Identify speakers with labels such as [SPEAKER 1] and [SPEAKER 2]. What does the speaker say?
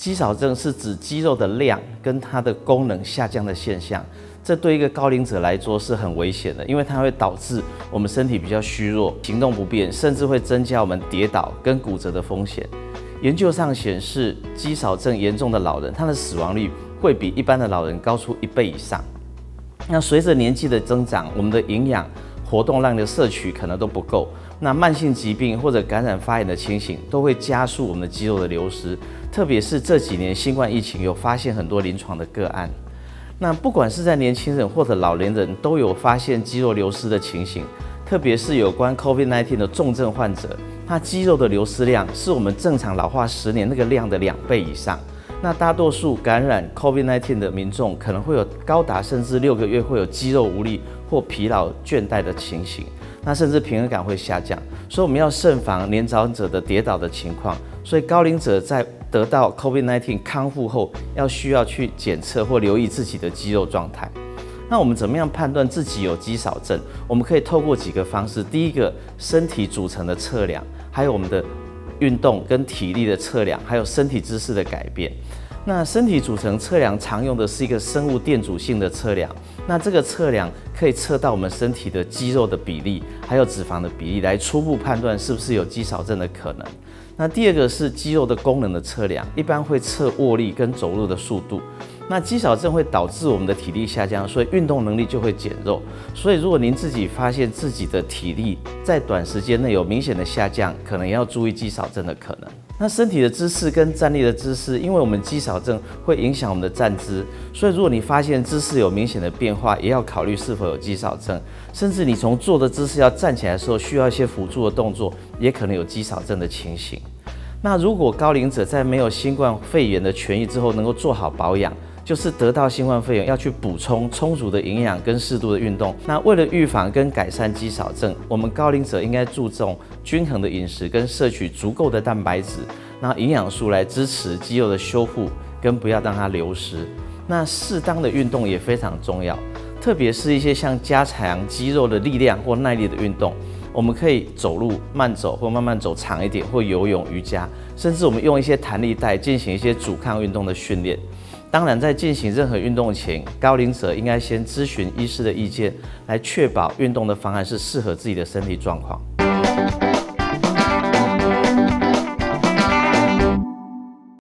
[SPEAKER 1] 肌少症是指肌肉的量跟它的功能下降的现象。这对一个高龄者来说是很危险的，因为它会导致我们身体比较虚弱、行动不便，甚至会增加我们跌倒跟骨折的风险。研究上显示，肌少症严重的老人，他的死亡率会比一般的老人高出1倍以上。那随着年纪的增长，我们的营养、活动量的摄取可能都不够，那慢性疾病或者感染发炎的情形都会加速我们的肌肉的流失。特别是这几年新冠疫情有发现很多临床的个案。那不管是在年轻人或者老年人，都有发现肌肉流失的情形，特别是有关 COVID-19 的重症患者，他肌肉的流失量是我们正常老化10年那个量的2倍以上。那大多数感染 COVID-19 的民众可能会有高达甚至6个月会有肌肉无力或疲劳倦怠的情形，那甚至平衡感会下降。所以我们要慎防年长者的跌倒的情况。所以高龄者在得到 COVID-19 康复后，需要去检测或留意自己的肌肉状态。那我们怎么样判断自己有肌少症？我们可以透过几个方式。第一个，身体组成的测量，还有我们的运动跟体力的测量，还有身体姿势的改变。那身体组成测量常用的是一个生物电阻性的测量。那这个测量可以测到我们身体的肌肉的比例，还有脂肪的比例，来初步判断是不是有肌少症的可能。那第二个是肌肉的功能的测量，一般会测握力跟走路的速度。那肌少症会导致我们的体力下降，所以运动能力就会减弱。所以如果您自己发现自己的体力在短时间内有明显的下降，可能也要注意肌少症的可能。那身体的姿势跟站立的姿势，因为我们肌少症会影响我们的站姿，所以如果你发现姿势有明显的变化，也要考虑是否有肌少症。甚至你从坐的姿势要站起来的时候，需要一些辅助的动作，也可能有肌少症的情形。那如果高龄者在没有新冠肺炎的痊愈之后，能够做好保养，就是得到新冠肺炎要去补充充足的营养跟适度的运动。那为了预防跟改善肌少症，我们高龄者应该注重均衡的饮食跟摄取足够的蛋白质，那营养素来支持肌肉的修复，跟不要让它流失。那适当的运动也非常重要，特别是一些像加强肌肉的力量或耐力的运动。我们可以走路慢走，或慢慢走长一点，或游泳、瑜伽，甚至我们用一些弹力带进行一些阻抗运动的训练。当然，在进行任何运动前，高龄者应该先咨询医师的意见，来确保运动的方案是适合自己的身体状况。